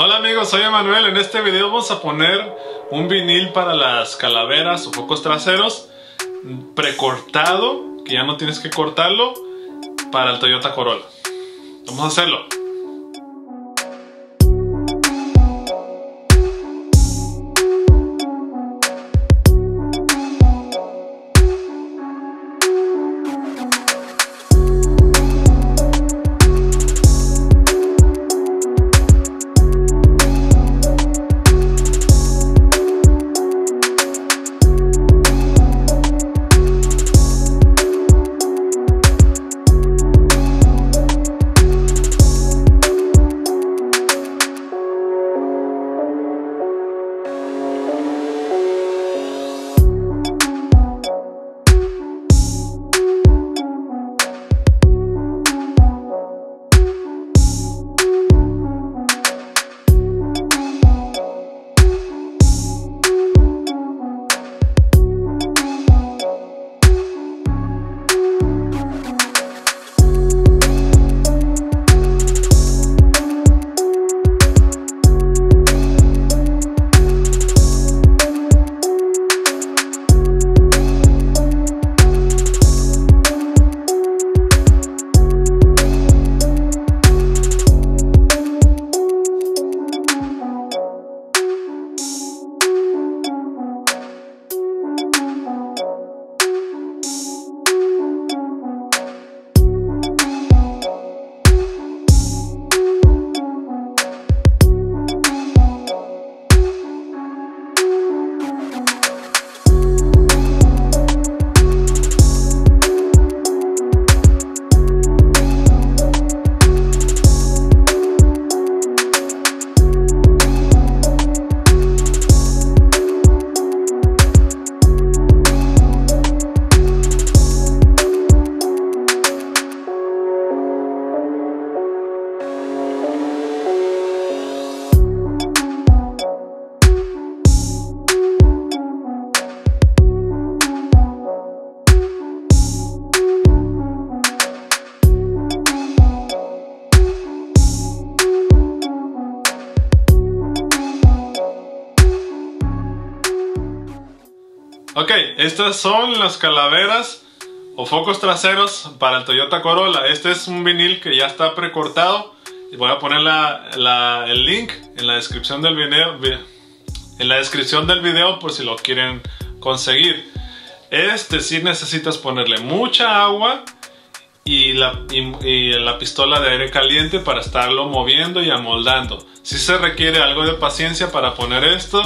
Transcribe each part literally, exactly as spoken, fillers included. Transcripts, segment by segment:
Hola amigos, soy Emanuel. En este video vamos a poner un vinil para las calaveras o focos traseros precortado, que ya no tienes que cortarlo, para el Toyota Corolla. Vamos a hacerlo. Ok, estas son las calaveras o focos traseros para el Toyota Corolla. Este es un vinil que ya está precortado. Voy a poner la, la, el link en la descripción del video, en la descripción del video por si lo quieren conseguir. Este sí necesitas ponerle mucha agua y la, y, y la pistola de aire caliente para estarlo moviendo y amoldando. Sí se requiere algo de paciencia para poner esto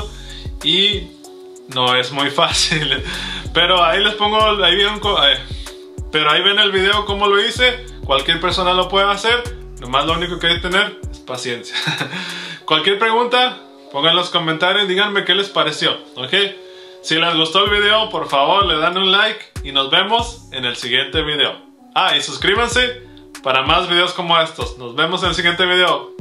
y no es muy fácil, pero ahí les pongo, ahí vieron, pero ahí ven el video cómo lo hice. Cualquier persona lo puede hacer, nomás lo único que hay que tener es paciencia. Cualquier pregunta, pongan en los comentarios, díganme qué les pareció, ¿ok? Si les gustó el video, por favor le dan un like y nos vemos en el siguiente video. Ah, y suscríbanse para más videos como estos. Nos vemos en el siguiente video.